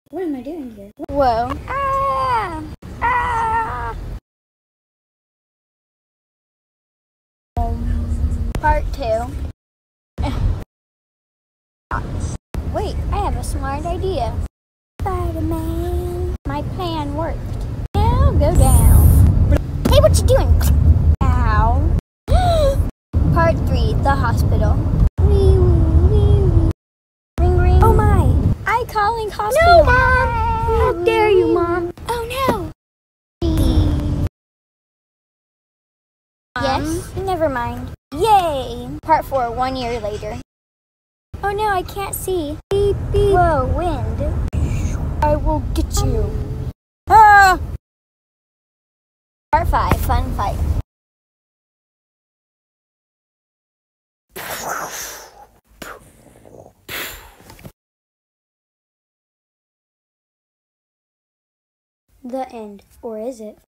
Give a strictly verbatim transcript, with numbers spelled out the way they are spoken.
What am I doing here? Whoa. Ah! Ah! Um, part two. Wait, I have a smart idea. Spider-Man. My plan worked. Now go down. Hey, what you doing? Ow. Part three, the hospital. Wee, wee, wee, wee. Ring, ring. Oh my. I calling hospital. No, Mom. How dare you, Mom? Oh no. Yes, never mind. Yay! Part four, one year later. Oh no, I can't see. Beep, beep. Whoa, wind. I will get you. Ah! Part five, fun fight. The end. Or is it?